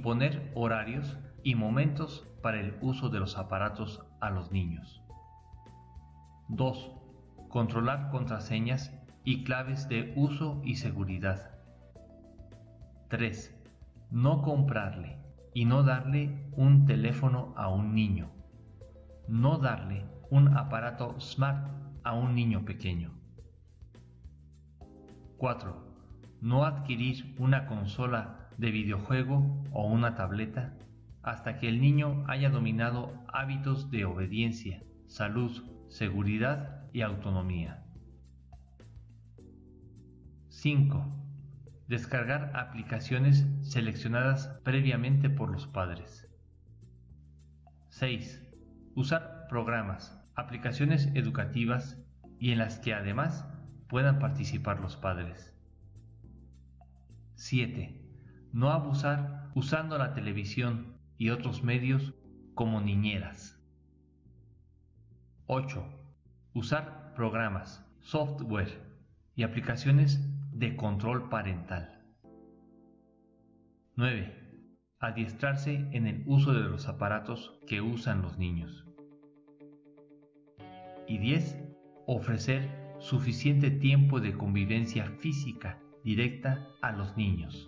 imponer horarios y momentos para el uso de los aparatos a los niños. 2. Controlar contraseñas y claves de uso y seguridad. 3. No comprarle y no darle un teléfono a un niño. No darle un aparato smart a un niño pequeño. 4. No adquirir una consola de videojuego o una tableta hasta que el niño haya dominado hábitos de obediencia, salud, seguridad y autonomía. 5. Descargar aplicaciones seleccionadas previamente por los padres. 6. Usar programas, aplicaciones educativas y en las que además puedan participar los padres. 7. No abusar usando la televisión y otros medios como niñeras. 8. Usar programas, software y aplicaciones de control parental. 9. Adiestrarse en el uso de los aparatos que usan los niños. Y 10. Ofrecer suficiente tiempo de convivencia física directa a los niños.